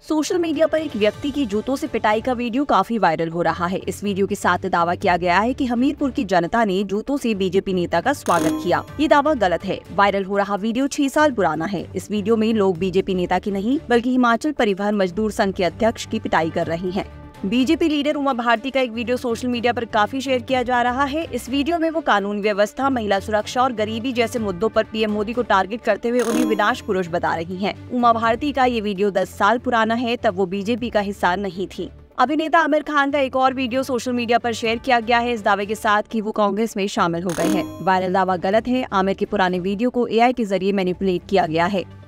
Social media पर एक व्यक्ति की जूतों से पिटाई का वीडियो काफी वायरल हो रहा है। इस वीडियो के साथ दावा किया गया है कि हमीरपुर की जनता ने जूतों से बीजेपी नेता का स्वागत किया। ये दावा गलत है। वायरल हो रहा वीडियो 6 साल पुराना है। इस वीडियो में लोग बीजेपी नेता की नहीं बल्कि हिमाचल परिवहन मजदूर संघ के अध्यक्ष की पिटाई कर रहे हैं। बीजेपी लीडर उमा भारती का एक वीडियो सोशल मीडिया पर काफी शेयर किया जा रहा है। इस वीडियो में वो कानून व्यवस्था, महिला सुरक्षा और गरीबी जैसे मुद्दों पर पीएम मोदी को टारगेट करते हुए उन्हें विनाश पुरुष बता रही हैं। उमा भारती का ये वीडियो 10 साल पुराना है, तब वो बीजेपी का हिस्सा नहीं थी। अभिनेता आमिर खान का एक और वीडियो सोशल मीडिया पर शेयर किया गया है, इस दावे के साथ कि वो कांग्रेस में शामिल हो गए हैं। वायरल दावा गलत है। आमिर के पुराने वीडियो को एआई के जरिए मैनिपुलेट किया गया है।